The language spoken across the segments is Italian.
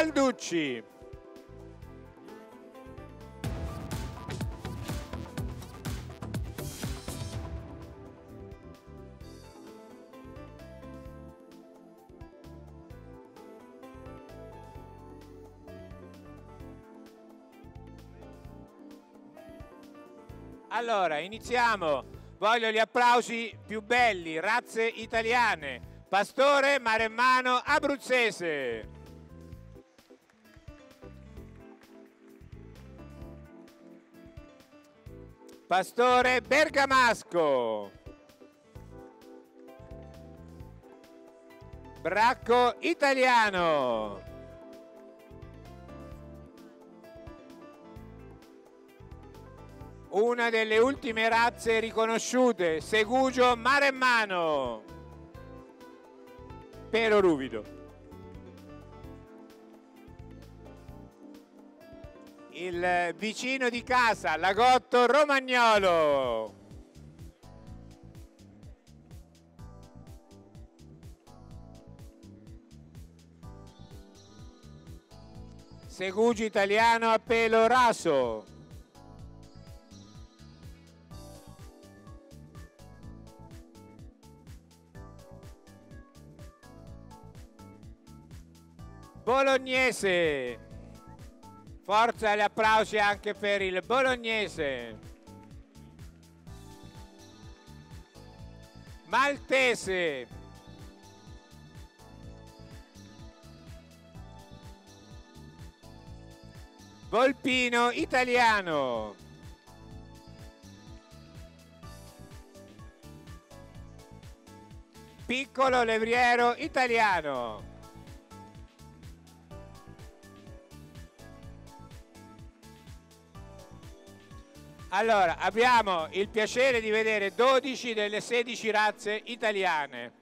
Balducci. Allora, iniziamo. Voglio gli applausi più belli. Razze italiane. Pastore maremmano abruzzese. Pastore bergamasco. Bracco italiano. Una delle ultime razze riconosciute, segugio maremmano. Pero ruvido. Il vicino di casa, lagotto romagnolo. Segugio italiano a pelo raso. Bolognese. Forza, gli applausi anche per il bolognese. Maltese. Volpino italiano. Piccolo levriero italiano. Allora, abbiamo il piacere di vedere 12 delle 16 razze italiane.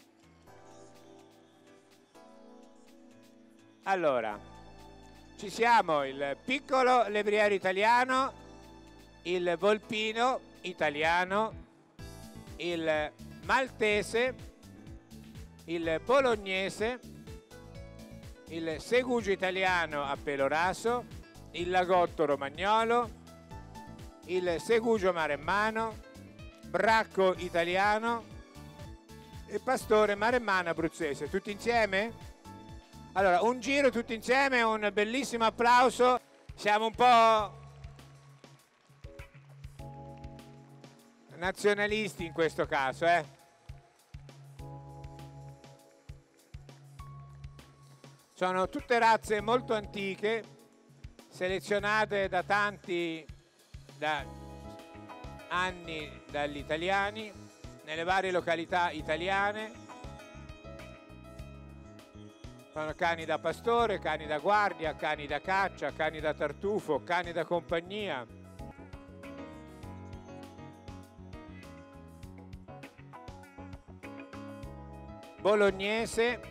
Allora, ci siamo il piccolo levriero italiano, il volpino italiano, il maltese, il bolognese, il segugio italiano a pelo raso, il lagotto romagnolo, il segugio maremmano, bracco italiano e pastore maremmano abruzzese. Tutti insieme? Allora, un giro tutti insieme, un bellissimo applauso. Siamo un po' nazionalisti in questo caso, eh? Sono tutte razze molto antiche, selezionate da anni dagli italiani nelle varie località italiane. Sono cani da pastore, cani da guardia, cani da caccia, cani da tartufo, cani da compagnia. Bolognese,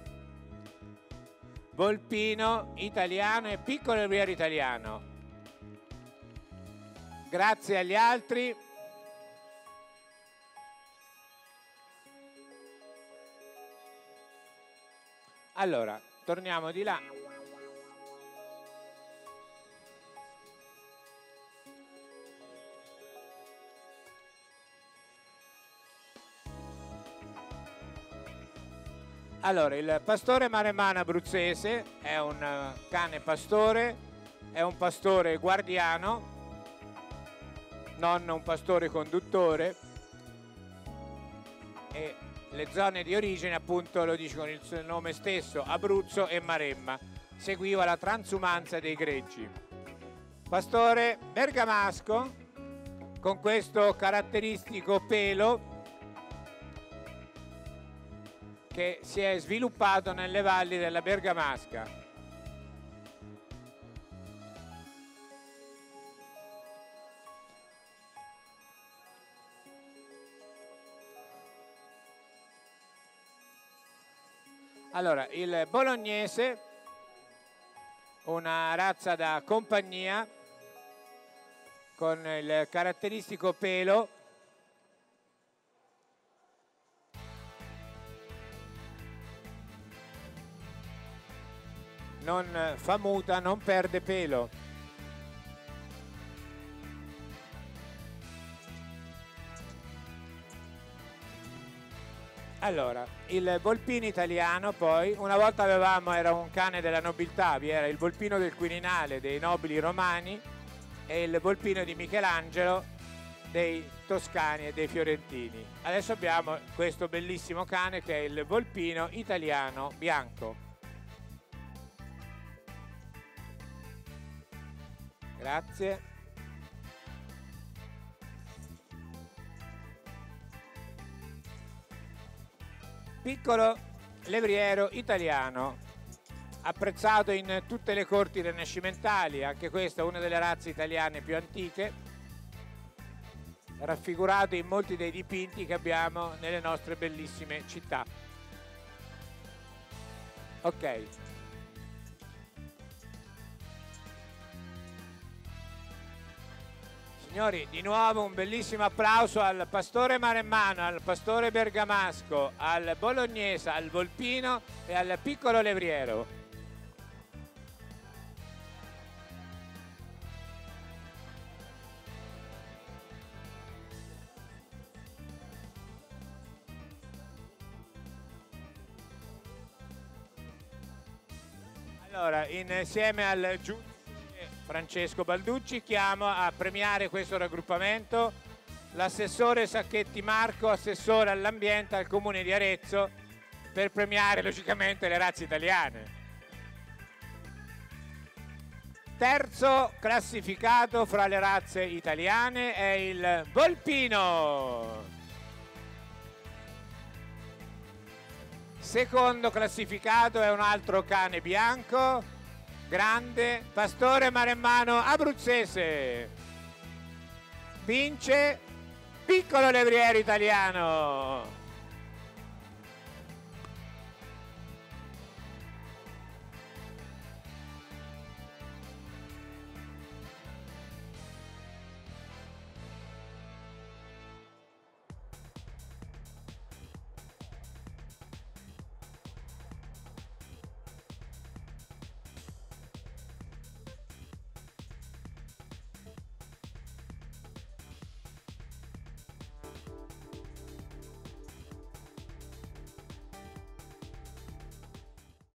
volpino italiano e piccolo levriero italiano. Grazie agli altri. Allora, torniamo di là. Allora, il pastore maremmano abruzzese è un cane pastore, è un pastore guardiano, non un pastore conduttore, e le zone di origine appunto lo dice con il suo nome stesso, Abruzzo e Maremma. Seguiva la transumanza dei greggi. Pastore bergamasco con questo caratteristico pelo che si è sviluppato nelle valli della Bergamasca. Allora, il bolognese, una razza da compagnia con il caratteristico pelo non fa muta, non perde pelo. Allora, il volpino italiano poi, una volta era un cane della nobiltà, vi era il volpino del Quirinale dei nobili romani e il volpino di Michelangelo dei toscani e dei fiorentini. Adesso abbiamo questo bellissimo cane che è il volpino italiano bianco. Grazie. Piccolo levriero italiano, apprezzato in tutte le corti rinascimentali, anche questa è una delle razze italiane più antiche, raffigurato in molti dei dipinti che abbiamo nelle nostre bellissime città. Ok. Signori, di nuovo un bellissimo applauso al pastore maremmano, al pastore bergamasco, al bolognese, al volpino e al piccolo levriero. Allora, insieme al giudice Francesco Balducci chiamo a premiare questo raggruppamento l'assessore Sacchetti Marco, assessore all'ambiente al comune di Arezzo, per premiare logicamente le razze italiane. Terzo classificato fra le razze italiane è il volpino. Secondo classificato è un altro cane bianco, grande, pastore maremmano abruzzese. Vince piccolo levriero italiano.